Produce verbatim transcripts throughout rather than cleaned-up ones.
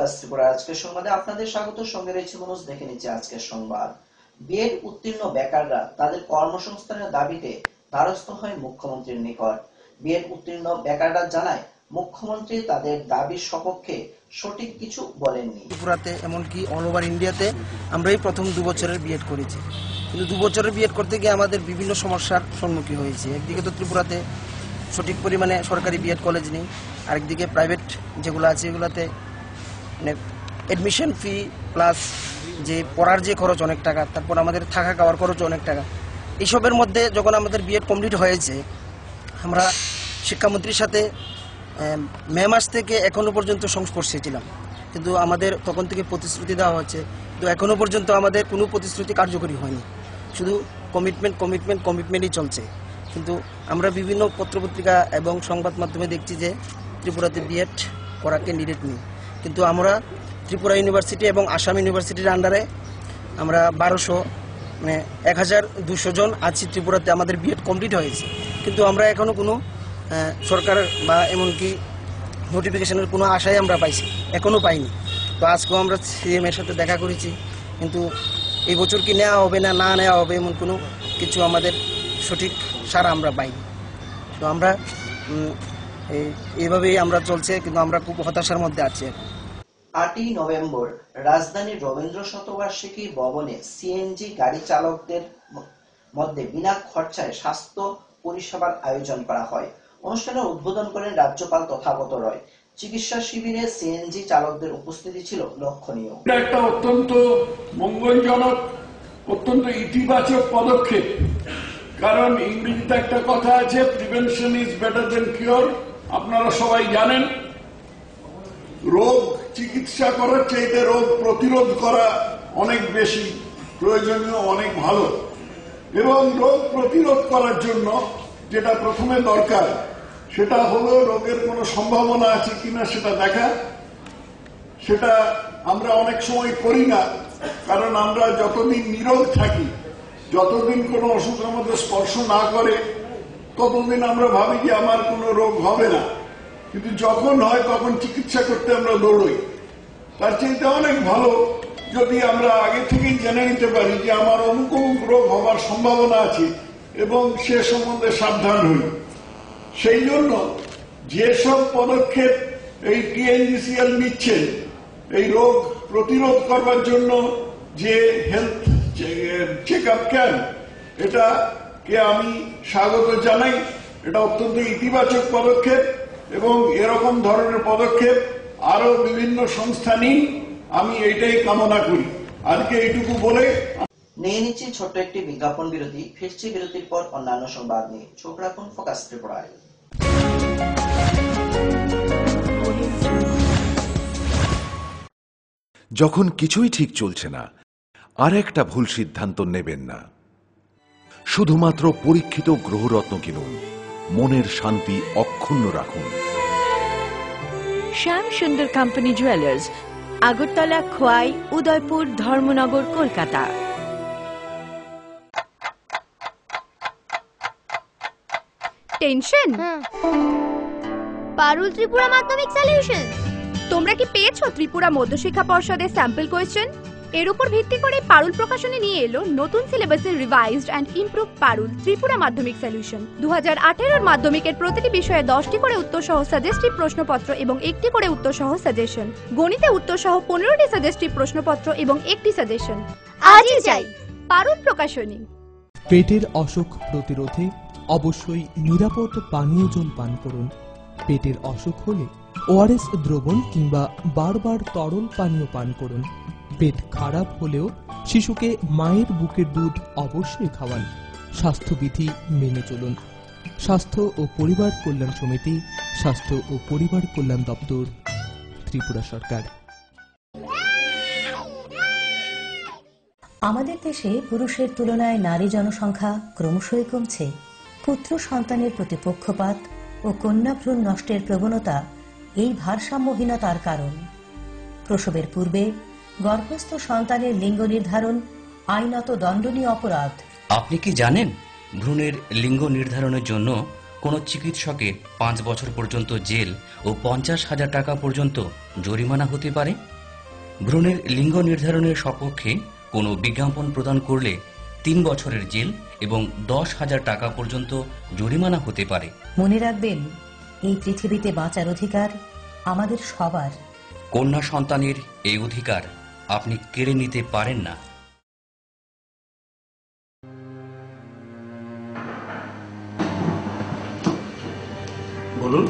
Focus Tripura আজকের সংবাদে আপনাদের স্বাগত। সঙ্গে রয়েছে মনোজ। দেখে নিচ্ছে আজকের সংবাদ। বিএড উত্তীর্ণ বেকাররা তাদের কর্মসংস্থানের দাবিতে দ্বারস্থ হয় মুখ্যমন্ত্রীর নিকট। বিএড উত্তীর্ণ বেকাররা জানায় মুখ্যমন্ত্রী তাদের দাবির সপক্ষে সঠিক কিছু বলেননি। ত্রিপুরাতে এমনকি অল ওভার ইন্ডিয়াতে আমরাই প্রথম দু বছরের বিএড করেছি, কিন্তু দু বছরের বিএড করতে গিয়ে আমাদের বিভিন্ন সমস্যার সম্মুখীন হয়েছি। একদিকে তো ত্রিপুরাতে সঠিক পরিমাণে সরকারি বিএড কলেজ নেই, আরেকদিকে প্রাইভেট যেগুলো আছে এগুলোতে মানে অ্যাডমিশন ফি প্লাস যে পড়ার যে খরচ অনেক টাকা, তারপর আমাদের থাকা খাওয়ার খরচ অনেক টাকা। এইসবের মধ্যে যখন আমাদের বিএড কমপ্লিট হয়েছে, আমরা শিক্ষামন্ত্রীর সাথে মে মাস থেকে এখনো পর্যন্ত সংস্পর্শে ছিলাম, কিন্তু আমাদের তখন থেকে প্রতিশ্রুতি দেওয়া হচ্ছে, কিন্তু এখনো পর্যন্ত আমাদের কোনো প্রতিশ্রুতি কার্যকরী হয়নি। শুধু কমিটমেন্ট কমিটমেন্ট কমিটমেন্টই চলছে। কিন্তু আমরা বিভিন্ন পত্রপত্রিকা এবং সংবাদ মাধ্যমে দেখছি যে ত্রিপুরাতে বিএড করা ক্যান্ডিডেট নেই, কিন্তু আমরা ত্রিপুরা ইউনিভার্সিটি এবং আসাম ইউনিভার্সিটির আন্ডারে আমরা বারোশো মানে এক হাজার দুশো জন আছি ত্রিপুরাতে, আমাদের বিএড কমপ্লিট হয়েছে, কিন্তু আমরা এখনও কোনো সরকার বা এমনকি নোটিফিকেশনের কোনো আশাই আমরা পাইছি এখনও পাইনি। তো আজকেও আমরা সিএম এর সাথে দেখা করেছি, কিন্তু এই বছর কি নেওয়া হবে না না নেওয়া হবে এমন কোনো কিছু আমাদের সঠিক সারা আমরা পাইনি। তো আমরা এইভাবেই আমরা চলছে, কিন্তু আমরা খুব হতাশার মধ্যে আছি। আটই নভেম্বর রাজধানীর রবীন্দ্র শতবার্ষিকী ভবনে সিএনজি গাড়ি চালকদের মধ্যে বিনা খরচায় স্বাস্থ্য পরিষেবার আয়োজন করা হয়। অনুষ্ঠানে উদ্বোধন করেন রাজ্যপাল তথাগত রয়। চিকিৎসা শিবিরে সিএনজি চালকদের উপস্থিতি ছিল লক্ষণীয়। একটা অত্যন্ত মঙ্গলজনক, অত্যন্ত ইতিবাচক পদক্ষেপ। কারণ ইংরেজিতে একটা কথা আছে, prevention is better than cure. আপনারা সবাই জানেন, রোগ চিকিৎসা করার চাইতে রোগ প্রতিরোধ করা অনেক বেশি প্রয়োজনীয়, অনেক ভালো। এবং রোগ প্রতিরোধ করার জন্য যেটা প্রথমে দরকার সেটা হলো রোগের কোনো সম্ভাবনা আছে কিনা সেটা দেখা। সেটা আমরা অনেক সময় করি না, কারণ আমরা যতদিন নীরব থাকি, যতদিন কোনো অসুখ আমাদের স্পর্শ না করে, ততদিন আমরা ভাবি যে আমার কোনো রোগ হবে না, কিন্তু যখন হয় তখন চিকিৎসা করতে আমরা দৌড়ই। তার চাইতে অনেক ভালো যদি আমরা আগে থেকেই জেনে নিতে পারি যে আমার অমুক অমুক রোগ হবার সম্ভাবনা আছে এবং সে সম্বন্ধে সাবধান হই। সেই জন্য যেসব পদক্ষেপ এই টিএনজিসিএল নিচ্ছেন, এই রোগ প্রতিরোধ করবার জন্য যে হেলথ চেক আপ ক্যাম্প, এটাকে আমি স্বাগত জানাই। এটা অত্যন্ত ইতিবাচক পদক্ষেপ এবং এরকম ধরনের পদক্ষেপ আরো বিভিন্ন সংস্থা নিন, আমি এইটাই কামনা করি। আজকে এইটুকু বলে নিয়ে নিচ্ছি ছোট্ট একটি বিজ্ঞাপন বিরতি। ফিরছি বিরতির পর অন্যান্য সংবাদ নিয়ে। চোখ রাখুন ফোকাস ত্রিপুরায়। যখন কিছুই ঠিক চলছে না, আর একটা ভুল সিদ্ধান্ত নেবেন না। শুধুমাত্র পরীক্ষিত গ্রহরত্ন কিনুন, মনের শান্তি অক্ষুণ্ণ রাখুন। Shyam Sundar company jewellers, Agartala, Khowai, Udaipur, Dharmanagar, Kolkata. Tension Parul Tripura Madhyamik solution. তোমরা কি পেয়েছো ত্রিপুরা মধ্যশিক্ষা পর্ষদের স্যাম্পল কোয়েশ্চেন? এর উপর ভিত্তি করে পারুল প্রকাশনী নিয়ে এলো নতুন সিলেবাসের revised and improve Parul Tripura Madhyamik solution. দু হাজার আঠেরোর মাধ্যমিকের প্রতিটি বিষয়ে দশটি করে উত্তর সহ সাজেস্টিভ প্রশ্নপত্র এবং একটি করে উত্তর সহ সাজেশন। গণিতে উত্তর সহ পনেরোটি সাজেস্টিভ প্রশ্নপত্র এবং একটি সাজেশন। আজই যাই পারুল প্রকাশনী। পেটের অসুখ প্রতিরোধে অবশ্যই নিরাপদ পানীয় জল পান করুন। পেটের অসুখ হলে ওআরএস দ্রবণ কিংবা বারবার তরল পানীয় পান করুন। পেট খারাপ হলেও শিশুকে মায়ের বুকের দুধ অবশ্যই খাওয়ান। স্বাস্থ্যবিধি মেনে চলুন। স্বাস্থ্য ও পরিবার কল্যাণ সমিতি, স্বাস্থ্য ও পরিবার কল্যাণ দপ্তর, ত্রিপুরা সরকার। আমাদের দেশে পুরুষের তুলনায় নারী জনসংখ্যা ক্রমশই কমছে। পুত্র সন্তানের প্রতি পক্ষপাত ও কন্যা ভ্রূণ নষ্টের প্রবণতা এই ভারসাম্যহীনতার কারণ। প্রসবের পূর্বে গর্ভস্থ সন্তানের লিঙ্গ নির্ধারণ আইনত দণ্ডনীয় অপরাধ। আপনি কি জানেন, ভ্রূণের লিঙ্গ নির্ধারণের জন্য কোনো চিকিৎসকের পাঁচ বছর পর্যন্ত জেল ও পঞ্চাশ হাজার টাকা পর্যন্ত জরিমানা হতে পারে? ভ্রূণের লিঙ্গ নির্ধারণের সপক্ষে কোনো বিজ্ঞাপন প্রদান করলে তিন বছরের জেল এবং দশ হাজার টাকা পর্যন্ত জরিমানা হতে পারে। মনে রাখবেন, এই পৃথিবীতে বাঁচার অধিকার আমাদের সবার। কন্যা সন্তানের এই অধিকার আপনি কেড়ে নিতে পারেন না। বলুন।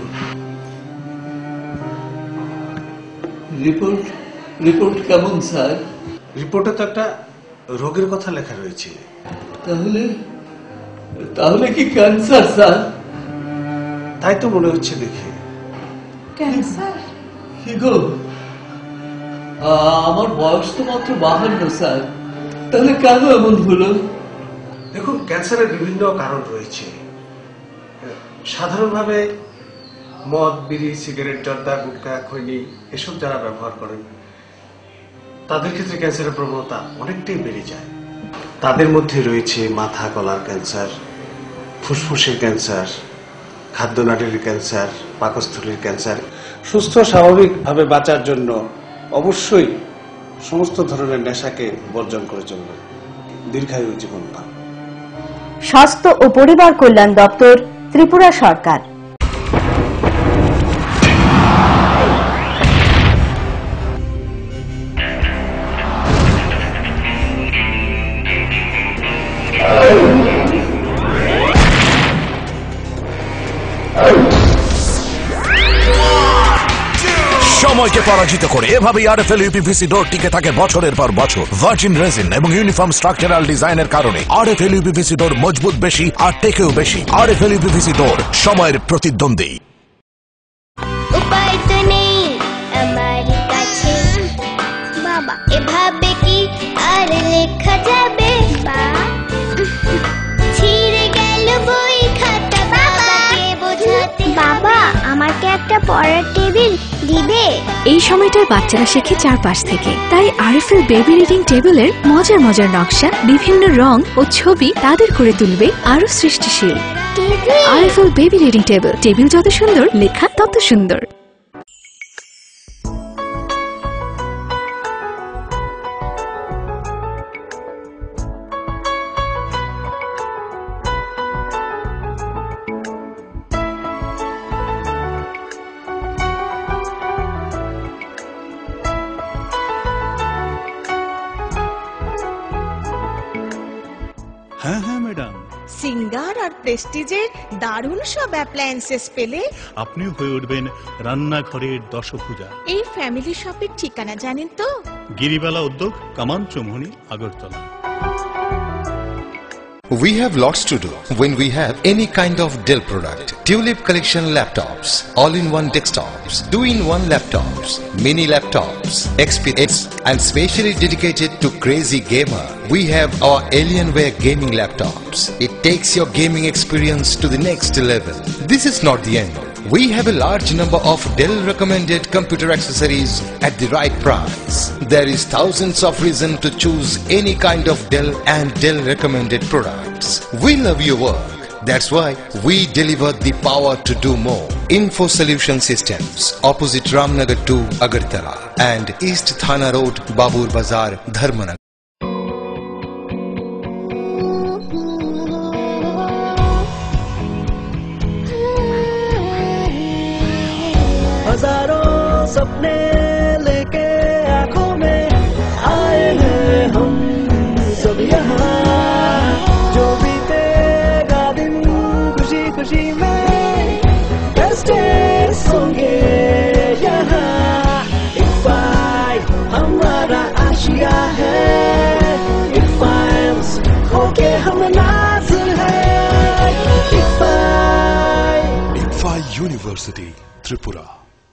রিপোর্ট রিপোর্ট কেমন স্যার? রিপোর্টে তো একটা রোগের কথা লেখা রয়েছে। তাহলে তাহলে কি ক্যান্সার স্যার? তাই তো মনে হচ্ছে দেখে। ক্যান্সার? কি গো, আমার বয়স তো মাত্র বাহান্ন স্যার, তাহলে কেন এমন হলো? দেখুন, ক্যান্সারের বিভিন্ন কারণ রয়েছে। সাধারণভাবে মদ, বিড়ি, সিগারেট, জর্দা, গুটখা, খৈনি এসব যারা ব্যবহার করেন তাদের ক্ষেত্রে ক্যান্সারের প্রবণতা অনেকটাই বেড়ে যায়। তাদের মধ্যে রয়েছে মাথা গলার ক্যান্সার, ফুসফুসের ক্যান্সার, খাদ্যনালীর ক্যান্সার, পাকস্থলীর ক্যান্সার। সুস্থ স্বাভাবিকভাবে বাঁচার জন্য অবশ্যই সমস্ত ধরনের নেশাকে বর্জন করে চলবে, দীর্ঘায়ু জীবন পান। স্বাস্থ্য ও পরিবার কল্যাণ দপ্তর, ত্রিপুরা সরকার। সময়কে পরাজিত করে এভাবেই আরএফএল ইউপিভিসি ডোর টিকে থাকে বছরের পর বছর। ভার্জিন রেজিন এবং ইউনিফর্ম স্ট্রাকচারাল ডিজাইনের কারণে আরএফএল ইউপিভিসি ডোর মজবুত বেশি আর টেকেও বেশি। আরএফএল ইউপিভিসি ডোর, সময়ের প্রতিদ্বন্দ্বী। উপায় তো নেই আমার কাছে বাবা, এভাবে কি আর লেখা যাবে? বা ছিঁড়ে গেল বই খাতা, বাবাকে বোঝাতে। বাবা, আমাকে একটা পড়ার টেবিল দিবে? এই সময়টার বাচ্চারা শেখে চারপাশ থেকে, তাই আরএফএল বেবি রিডিং টেবিলের মজার মজার নকশা, বিভিন্ন রং ও ছবি তাদের করে তুলবে আরো সৃষ্টিশীল। RFL baby reading table, table যত সুন্দর, লেখা তত সুন্দর। হ্যাঁ হ্যাঁ ম্যাডাম, সিঙ্গার আর প্রেস্টিজের দারুণ সব অ্যাপ্লায়েন্সেস পেলে আপনিও হয়ে উঠবেন রান্নাঘরের দশভুজা। এই ফ্যামিলি শপের ঠিকানা জানেন তো? গিরিবালা উদ্যোগ, কামান Chowmuhani, Agartala. We have lots to do when we have any kind of Dell product. Tulip collection laptops, all-in-one desktops, two-in-one laptops, mini laptops, X P S, and specially dedicated to crazy gamer. We have our Alienware gaming laptops. It takes your gaming experience to the next level. This is not the end. We have a large number of Dell recommended computer accessories at the right price. There is thousands of reasons to choose any kind of Dell and Dell recommended products. We love your work. That's why we deliver the power to do more. Info Solution Systems, opposite Ramnagar two, Agartala, and East Thana Road, Babur Bazar, Dharmanagar. हजारों सपने लेके आंखों में आए हैं हम सब यहाँ, जो बीतेगा दिन खुशी खुशी में कैसे होंगे यहाँ। इकबाल हमारा आशिया है, इकबाल होके हम नाज है। इकबाल इकबाल यूनिवर्सिटी, त्रिपुरा।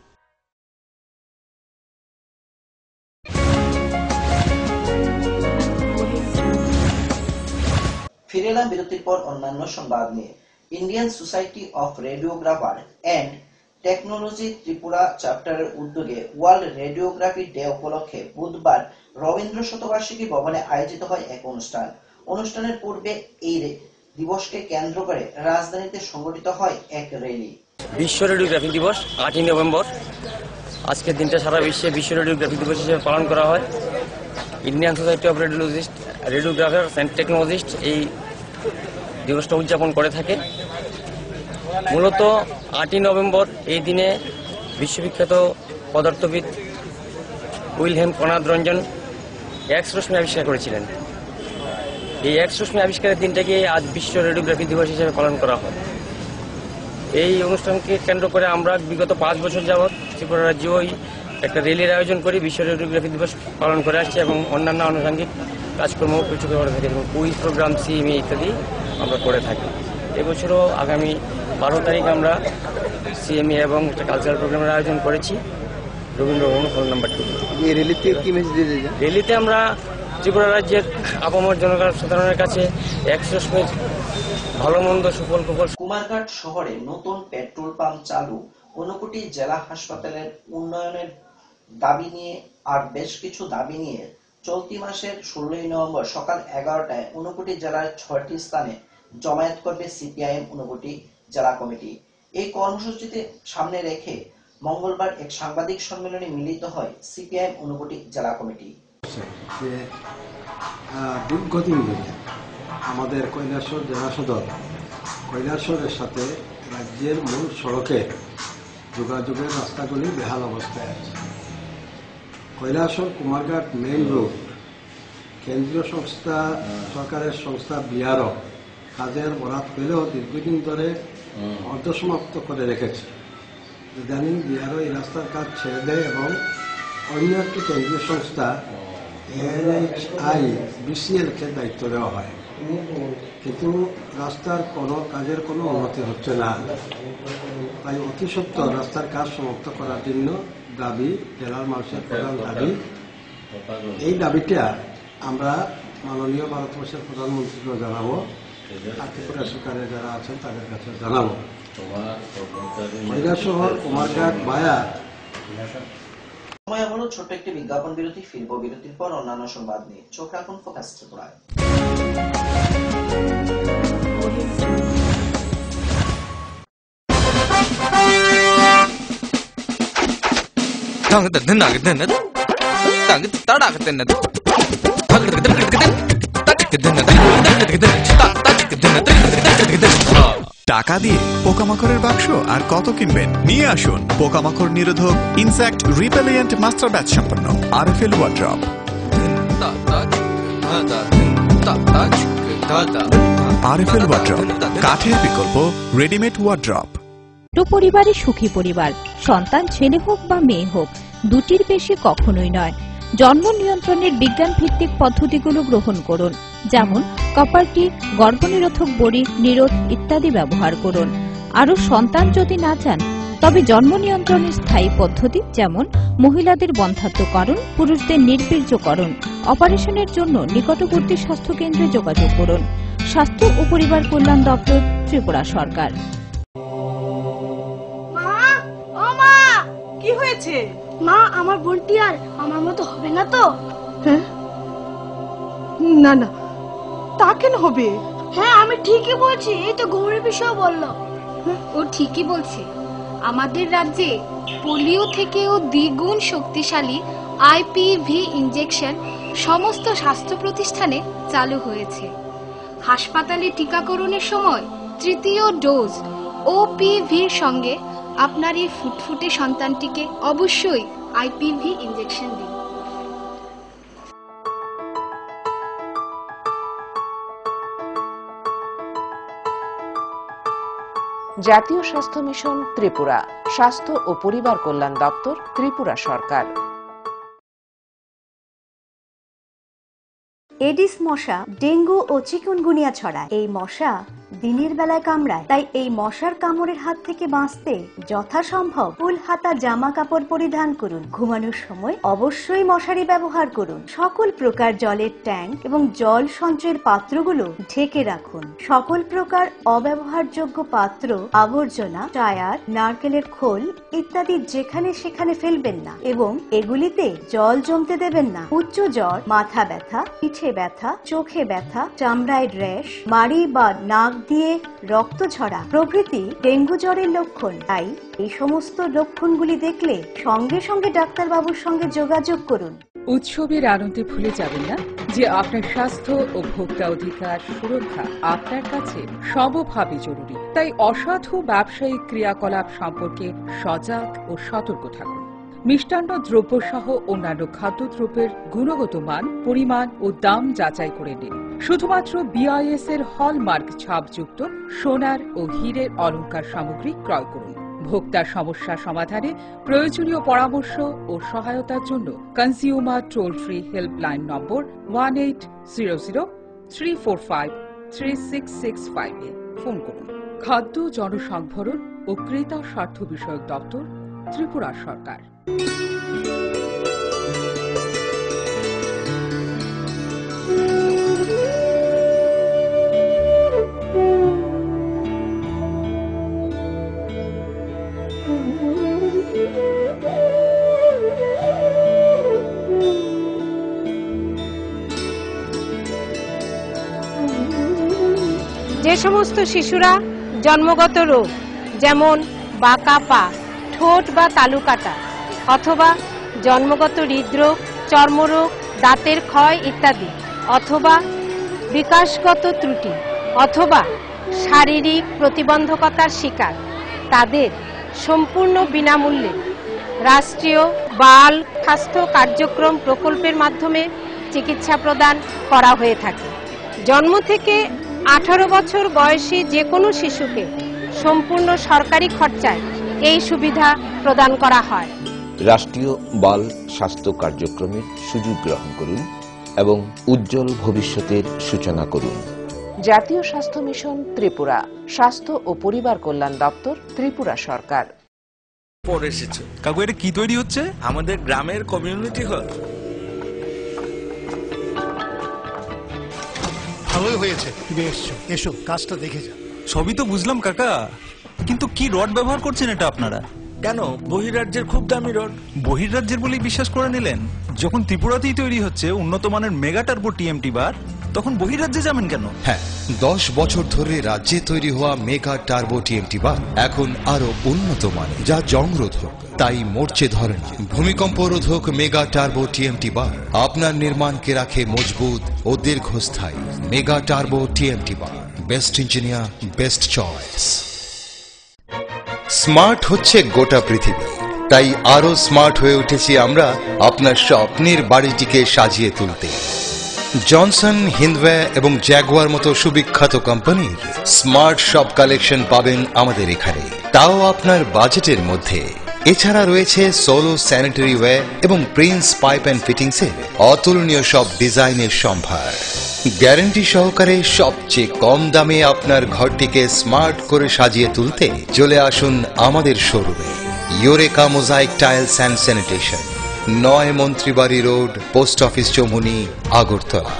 ফিরে এলাম বিরতির পর অন্যান্য সংবাদ নিয়ে। Indian society of radiographer and technology Tripura চ্যাপ্টারের উদ্যোগে ওয়ার্ল্ড রেডিওগ্রাফি ডে উপলক্ষে বুধবার রবীন্দ্র শতবার্ষিকী ভবনে আয়োজিত হয় এক অনুষ্ঠান। অনুষ্ঠানের পূর্বে এই দিবসকে কেন্দ্র করে রাজধানীতে সংগঠিত হয় এক র্যালি। বিশ্ব রেডিওগ্রাফি দিবস আটই নভেম্বর আজকের দিনটা সারা বিশ্বে বিশ্ব রেডিওগ্রাফি দিবস হিসেবে পালন করা হয়। Indian society of radiologist radiographers and technologist এই দিবসটা উদযাপন করে থাকে। মূলত আটই নভেম্বর এই দিনে বিশ্ববিখ্যাত পদার্থবিদ উইলহেম কনাদ রঞ্জন এক্স রশ্মি আবিষ্কার করেছিলেন। এই এক্স রশ্মি আবিষ্কারের দিনটাকে আজ বিশ্ব রেডিওগ্রাফি দিবস হিসেবে পালন করা হয়। এই অনুষ্ঠানকে কেন্দ্র করে আমরা বিগত পাঁচ বছর যাবৎ ত্রিপুরা রাজ্যই একটা র্যালির আয়োজন করি, বিশ্ব রেডিওগ্রাফি দিবস পালন করে আসছি এবং অন্যান্য আনুষঙ্গিক কাজকর্ম প্রচুর করে থাকি, যেমন কুইজ প্রোগ্রাম, সিএমই ইত্যাদি আমরা করে থাকি। এবছরও আগামী বারো তারিখ আমরা সিএমই এবং একটা কালচারাল প্রোগ্রামের আয়োজন করেছি রবীন্দ্রভবন হল নাম্বার টু। এই র্যালিতে কি মেসেজ দিতে চান? র্যালিতে আমরা ত্রিপুরা রাজ্যের আপামর জনসাধারণের কাছে একশো ভালো মন্দ সুফল কুফল। কুমারঘাট শহরে নতুন পেট্রোল পাম্প চালু, ঊনকোটি জেলা হাসপাতালের উন্নয়নের দাবি নিয়ে আর বেশ কিছু দাবি নিয়ে চলতি মাসের ষোলোই নভেম্বর সকাল এগারোটায় ঊনকোটি জেলার ছয়টি স্থানে জমায়েত করবে সিপিআইএম ঊনকোটি জেলা কমিটি। এই কর্মসূচিতে সামনে রেখে মঙ্গলবার এক সাংবাদিক সম্মেলনে মিলিত হয় সিপিআইএম ঊনকোটি জেলা কমিটি। দীর্ঘদিন ধরে আমাদের কৈলাসহর জেলা সদর কৈলাসহরের সাথে রাজ্যের মূল সড়কে যোগাযোগের রাস্তাগুলি বেহাল অবস্থায় আছে। কৈলাসহর কুমারঘাট মেইন রোড কেন্দ্রীয় সংস্থা সরকারের সংস্থা বিআরও কাজের বরাত পেলেও দীর্ঘদিন ধরে অর্ধসমাপ্ত করে রেখেছে। ইদানিং বিআরও এই রাস্তার কাজ ছেড়ে দেয় এবং অন্য একটি কেন্দ্রীয় সংস্থা এনএইচআই বিসিএলকে দায়িত্ব দেওয়া হয়, কিন্তু রাস্তার কোনো কাজের কোনো উন্নতি হচ্ছে না। তাই অতি সত্বর রাস্তার কাজ সমাপ্ত করার জন্য দাবি জেলার মানুষের প্রধান দাবি। এই দাবিটা আমরা মাননীয় ভারতবর্ষের প্রধানমন্ত্রীকেও জানাবো, আর ত্রিপুরা সরকারের যারা আছেন তাদের কাছে জানাবো। কৈলাসহর কুমারঘাট বায়া সময় হলো ছোট্ট একটি বিজ্ঞাপন বিরতি। ফিরব বিরতির পর অন্যান্য সংবাদ নিয়ে। চোখ রাখুন ফোকাস ত্রিপুরায়। টাকা দিয়ে পোকামাকড়ের বাক্স আর কত কিনবেন? নিয়ে আসুন পোকামাকড় নিরোধক ইনসেক্ট রিপেলিয়েন্ট মাস্টার ব্যাচ সম্পন্ন আরএফএল ওয়ার্ড্রপ। আরএফএল ওয়ার্ড্রপ, কাঠের বিকল্প রেডিমেড ওয়ার্ড্রপ। পরিবারে সুখী পরিবার, সন্তান ছেলে হোক বা মেয়ে হোক, দুটির বেশি কখনোই নয়। জন্ম নিয়ন্ত্রণের বিজ্ঞান ভিত্তিক পদ্ধতিগুলো গ্রহণ করুন, যেমন কপারটি, গর্ভনিরোধক বড়ি, নিরোধ ইত্যাদি ব্যবহার করুন। আরও সন্তান যদি না চান তবে জন্ম নিয়ন্ত্রণের স্থায়ী পদ্ধতি, যেমন মহিলাদের বন্ধ্যাত্বকরণ, পুরুষদের নির্বীর্যকরণ, অপারেশনের জন্য নিকটবর্তী স্বাস্থ্য কেন্দ্রে যোগাযোগ করুন। স্বাস্থ্য ও পরিবার কল্যাণ দপ্তর, ত্রিপুরা সরকার। কি হয়েছে মা? আমার বোনটি আর আমার মতো হবে না তো? না না, তা কেন হবে? হ্যাঁ, আমি ঠিকই বলছি, এই তো গৌরী বিষয় বললো। ও ঠিকই বলছে। আমাদের রাজ্যে পোলিও থেকেও দ্বিগুণ শক্তিশালী আইপিভি ইনজেকশন সমস্ত স্বাস্থ্য প্রতিষ্ঠানে চালু হয়েছে। হাসপাতালে টিকাকরণের সময় তৃতীয় ডোজ ওপিভির সঙ্গে আপনার এই ফুটফুটে সন্তানটিকে অবশ্যই আইপিভি ইনজেকশন দিন। জাতীয় স্বাস্থ্য মিশন ত্রিপুরা, স্বাস্থ্য ও পরিবার কল্যাণ দপ্তর, ত্রিপুরা সরকার। এডিস মশা ডেঙ্গু ও চিকুনগুনিয়া ছড়ায়। এই মশা দিনের বেলায় কামড়ায়, তাই এই মশার কামড়ের হাত থেকে বাঁচতে যথাসম্ভব ফুল হাতা জামা কাপড় পরিধান করুন। ঘুমানোর সময় অবশ্যই মশারি ব্যবহার করুন। সকল প্রকার জলের ট্যাঙ্ক এবং জল সঞ্চয়ের পাত্রগুলো ঢেকে রাখুন। সকল প্রকার অব্যবহারযোগ্য পাত্র, আবর্জনা, টায়ার, নারকেলের খোল ইত্যাদি যেখানে সেখানে ফেলবেন না এবং এগুলিতে জল জমতে দেবেন না। উচ্চ জ্বর, মাথা ব্যথা, পিঠে ব্যথা, চোখে ব্যথা, চামড়ায় র্যাশ, মাড়ি বা নাক দিয়ে রক্ত ঝরা প্রভৃতি ডেঙ্গু জ্বরের লক্ষণ। তাই এই সমস্ত লক্ষণগুলি দেখলে সঙ্গে সঙ্গে ডাক্তারবাবুর সঙ্গে যোগাযোগ করুন। উৎসবের আনন্দে ভুলে যাবেন না যে আপনার স্বাস্থ্য ও ভোক্তা অধিকার সুরক্ষা আপনার কাছে সমভাবে জরুরি। তাই অসাধু ব্যবসায়িক ক্রিয়াকলাপ সম্পর্কে সজাগ ও সতর্ক থাকুন। মিষ্টান্ন দ্রব্য সহ অন্যান্য খাদ্যদ্রব্যের গুণগত মান, পরিমাণ ও দাম যাচাই করে নিন। শুধুমাত্র বিআইএস এর হলমার্ক ছাপযুক্ত সোনার ও হীরের অলংকার সামগ্রী ক্রয় করুন। ভোক্তার সমস্যা সমাধানে প্রয়োজনীয় পরামর্শ ও সহায়তার জন্য consumer toll free helpline number one eight zero zero three four five three six six five এ ফোন করুন। খাদ্য, জনসংভরণ ও ক্রেতা স্বার্থ বিষয়ক দপ্তর, ত্রিপুরা সরকার। যে সমস্ত শিশুরা জন্মগত রোগ যেমন বাঁকা পা, ঠোঁট বা তালু কাটা অথবা জন্মগত হৃদরোগ, চর্মরোগ, দাঁতের ক্ষয় ইত্যাদি অথবা বিকাশগত ত্রুটি অথবা শারীরিক প্রতিবন্ধকতার শিকার, তাদের সম্পূর্ণ বিনামূল্যে রাষ্ট্রীয় বাল স্বাস্থ্য কার্যক্রম প্রকল্পের মাধ্যমে চিকিৎসা প্রদান করা হয়ে থাকে। জন্ম থেকে আঠারো বছর বয়সী যে কোনো শিশুকে সম্পূর্ণ সরকারি খরচায় এই সুবিধা প্রদান করা হয়। রাষ্ট্রীয় বাল স্বাস্থ্য কার্যক্রমের সুযোগ গ্রহণ করুন এবং উজ্জ্বল ভবিষ্যতের সূচনা করুন। জাতীয় স্বাস্থ্য মিশন ত্রিপুরা, স্বাস্থ্য ও পরিবার কল্যাণ দপ্তর, ত্রিপুরা সরকার। পরে এসেছে কাকু, এটা কি তৈরি হচ্ছে? আমাদের গ্রামের কমিউনিটি হল। ভালোই হয়েছে তুমি এসছো, এসো কাজটা দেখে যা। সবই তো বুঝলাম কাকা, কিন্তু কি রড ব্যবহার করছেন এটা আপনারা? কেন, বহিরাজ্যের খুব দামি রড। বহিরাজ্যের বলেই বিশ্বাস করে নিলেন? যখন ত্রিপুরাতেই তৈরি হচ্ছে উন্নত মানের মেগা টার্বো টিএমটি বার, তখন বহিরাজ্যে যাবেন কেন? হ্যাঁ, দশ বছর ধরে রাজ্যে তৈরি হওয়া মেগা টার্বো টিএমটি বার এখন আরো উন্নত মানের, যা জং রোধক, তাই মরচে ধরেনি। ভূমিকম্প রোধক মেগা টার্বো টিএমটি বার আপনার নির্মাণকে রাখে মজবুত ও দীর্ঘস্থায়ী। Mega turbo TMT bar, best engineer, best choice. Smart হচ্ছে গোটা পৃথিবী, তাই আরো স্মার্ট হয়ে উঠেছি আমরা আপনার স্বপ্নের বাড়িটিকে সাজিয়ে তুলতে। জনসন, হিন্দওয়ে এবং জ্যাগুয়ার মতো সুবিখ্যাত কোম্পানির স্মার্ট সব কালেকশন পাবেন আমাদের এখানে, তাও আপনার বাজেটের মধ্যে। এছাড়া রয়েছে সোলো স্যানিটারি ওয়্যার এবং প্রিন্স পাইপ অ্যান্ড ফিটিংস এর অতুলনীয় সব ডিজাইনের সম্ভার। গ্যারান্টি সহকারে সবচেয়ে কম দামে আপনার ঘরটিকে স্মার্ট করে সাজিয়ে তুলতে চলে আসুন আমাদের শোরুমে। Eureka mosaic tiles and sanitation, নয় Mantribari road, post office Choumuhani, Agartala.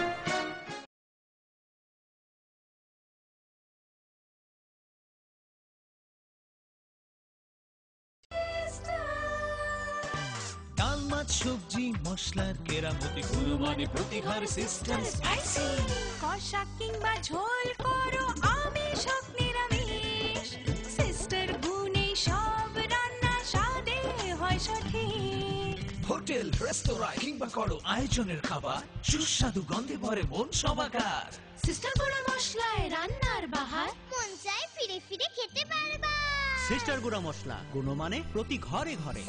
ডাল, মাছ, সবজি, মশলার কেরামতি, গুণমানে প্রতিঘর সিস্টেম স্পাইসি। কষা কিংবা ঝোল করো আমিষ হোক নিরামিষ, সিস্টার গুণে সব রান্না স্বাদে হয় সঠিক। হোটেল, রেস্তোরাঁ কিংবা করো আয়োজনের খাবার, সুস্বাদু গন্ধে ভরে মন সমাকার। সিস্টার গুঁড়া মশলায় রান্নার বাহার, মন চায় ফিরে ফিরে খেতে পারবা। সিস্টার গুঁড়া মশলা, গুণমানে প্রতি ঘরে ঘরে।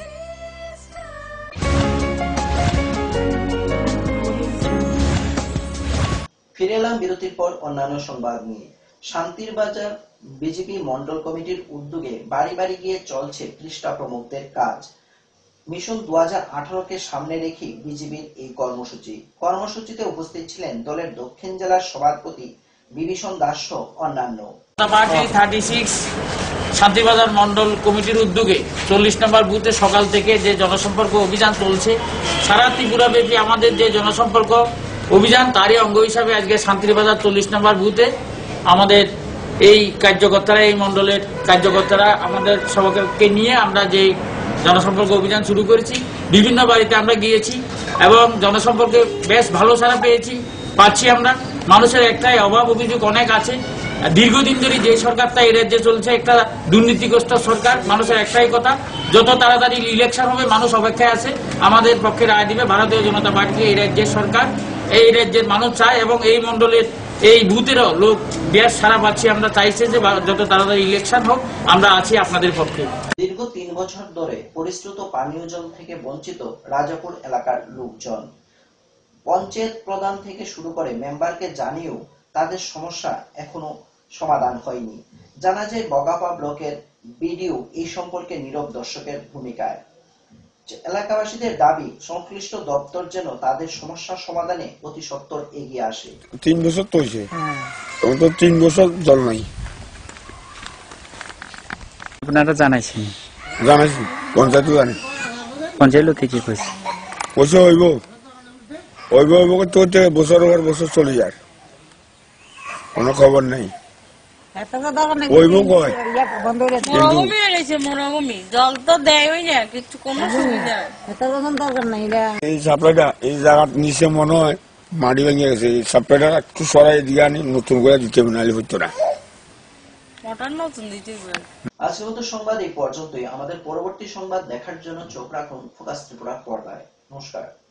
ফিরে এলাম বিরতির পর অন্যান্য সংবাদ নিয়ে। শান্তির বাজার বিজেপি মন্ডল কমিটির উদ্যোগে বাড়ি বাড়ি গিয়ে চলছে পৃষ্ঠা প্রমুখদের কাজ। মিশন দু হাজার আঠারো কে সামনে রেখে বিজেপির এই কর্মসূচি। কর্মসূচিতে উপস্থিত ছিলেন দলের দক্ষিণ জেলার সভাপতি বিভীষণ দাস সহ অন্যান্য। শান্তিবাজার মন্ডল কমিটির উদ্যোগে চল্লিশ নম্বর বুথে সকাল থেকে যে জনসম্পর্ক অভিযান চলছে, সারা ত্রিপুরা ব্যাপী আমাদের যে জনসম্পর্ক অভিযান, তারই অঙ্গ হিসাবে আজকে শান্তিবাজার চল্লিশ নম্বর বুথে আমাদের এই কার্যকর্তারা, এই মন্ডলের কার্যকর্তারা আমাদের সবাইকে নিয়ে আমরা যে জনসম্পর্ক অভিযান শুরু করেছি। বিভিন্ন বাড়িতে আমরা গিয়েছি এবং জনসম্পর্কে বেশ ভালো সাড়া পেয়েছি পাচ্ছি আমরা। মানুষের একটাই অভাব অভিযোগ অনেক আছে, দীর্ঘদিন ধরে যে সরকারটা এই রাজ্যে চলছে একটা দুর্নীতিগ্রস্ত সরকার। মানুষের একটাই কথা, যত তাড়াতাড়ি ইলেকশন হবে মানুষ অপেক্ষায় আছে, আমাদের পক্ষে রায় দিবে ভারতীয় জনতা পার্টি এই রাজ্যের সরকার। এই রাজ্যের মানুষ চায় এবং এই মন্ডলের এই বুথেরও লোক বেশ সারা পাচ্ছি, আমরা চাইছে যে যত তাড়াতাড়ি ইলেকশন হোক, আমরা আছি আপনাদের পক্ষে। দীর্ঘ তিন বছর ধরে পরিশ্রুত পানীয় জল থেকে বঞ্চিত রাজাপুর এলাকার লোকজন পঞ্চায়েত প্রধান থেকে শুরু করে মেম্বারকে জানিয়েও তাদের সমস্যা এখনো সমাধান হয়নি। জানা যায় বগাপা ব্লকের বিডিও এই সম্পর্কে নীরব দর্শকের ভূমিকায়। এলাকাবাসীদের দাবি সংশ্লিষ্ট দপ্তর যেন তাদের সমস্যা সমাধানে অতি সত্বর এগিয়ে আসে। তিন বছর তো হয়েছে, তখন তো তিন বছর জল নাই। আপনারা জানাইছেন? জানাইছি, পঞ্চায়েত জানে। পঞ্চায়েত লোকে কি কইছে? কইছে হইব হইব হইব করতে বছর পর বছর চলে যায়, কোনো খবর নেই। হইব কয় জল তো দেয়ই না, কিছু কোনো সুবিধা এই সাপ্লাইটা এই জায়গার নিচে মনে হয় মাটি ভেঙে গেছে। এই সাপ্লাইটা একটু সরাই দিয়ে আনি, নতুন করে দিতে হবে, নাহলে হইতো না। আজকের মতো সংবাদ এই পর্যন্তই। আমাদের পরবর্তী সংবাদ দেখার জন্য চোখ রাখুন ফোকাস ত্রিপুরা পর্দায়। নমস্কার।